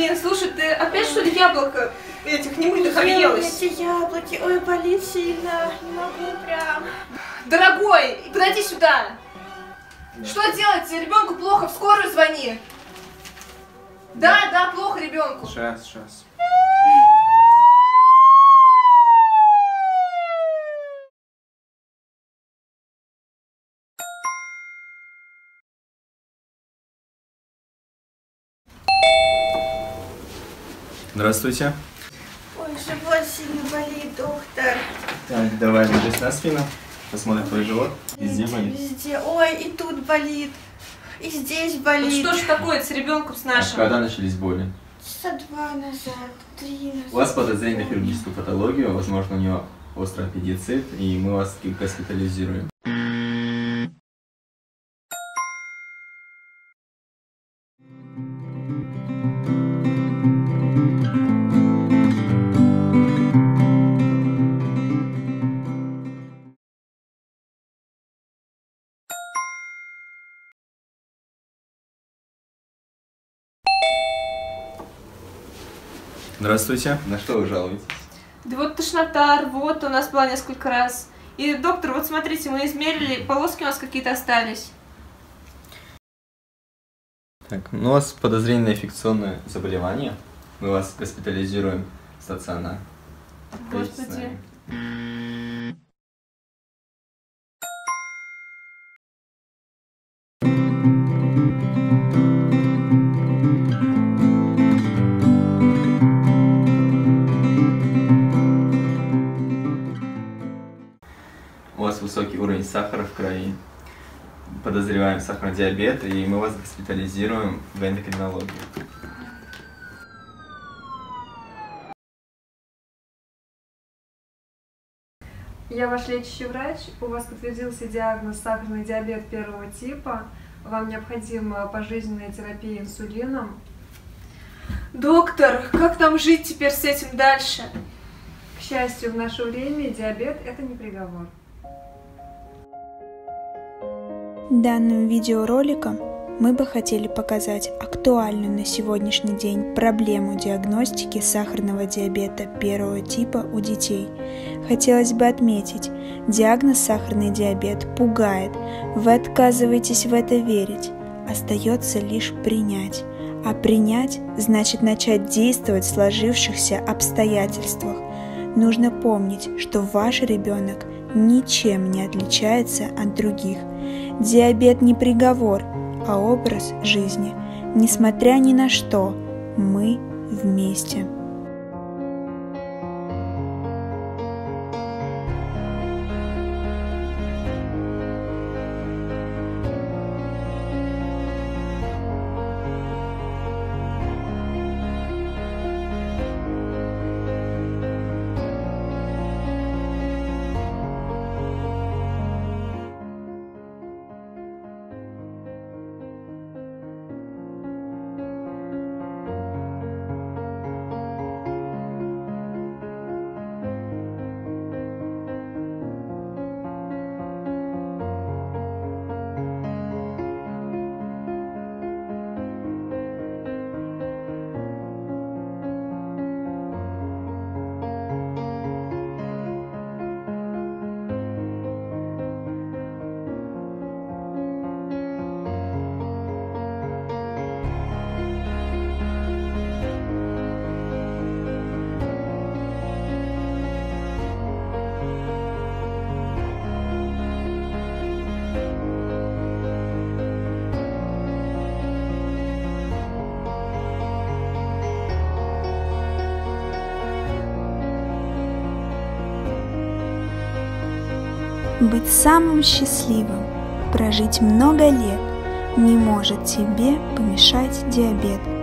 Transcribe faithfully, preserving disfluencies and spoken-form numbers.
Блин, слушай, ты опять что ли яблоко этих немытых объелась? Эти яблоки, ой, болит сильно, не могу прям. Дорогой, подойди сюда. Да. Что делать? Ребенку плохо, в скорую звони. Да, да, да, плохо ребенку. Сейчас, сейчас. Здравствуйте. Ой, живот сильно болит, доктор. Так, давай ложись на спину. Посмотрим твой живот. Везде болит? Везде. Ой, и тут болит. И здесь болит. Ну, что ж такое с ребенком с нашим? А когда начались боли? Часа два назад, три назад. У вас подозрение на хирургическую патологию, возможно, у него острый аппендицит, и мы вас госпитализируем. Здравствуйте. На что вы жалуетесь? Да вот тошнота, рвота у нас была несколько раз. И, доктор, вот смотрите, мы измерили, полоски у нас какие-то остались. Так, ну у вас подозрение на инфекционное заболевание. Мы вас госпитализируем в стационар. Господи. У вас высокий уровень сахара в крови. Подозреваем сахарный диабет, и мы вас госпитализируем в эндокринологию. Я ваш лечащий врач. У вас подтвердился диагноз сахарный диабет первого типа. Вам необходима пожизненная терапия инсулином. Доктор, как нам жить теперь с этим дальше? К счастью, в наше время диабет – это не приговор. Данным видеороликом мы бы хотели показать актуальную на сегодняшний день проблему диагностики сахарного диабета первого типа у детей. Хотелось бы отметить, диагноз сахарный диабет пугает, вы отказываетесь в это верить, остается лишь принять. А принять значит начать действовать в сложившихся обстоятельствах. Нужно помнить, что ваш ребенок ничем не отличается от других. Диабет не приговор, а образ жизни. Несмотря ни на что, мы вместе. Быть самым счастливым, прожить много лет не может тебе помешать диабет.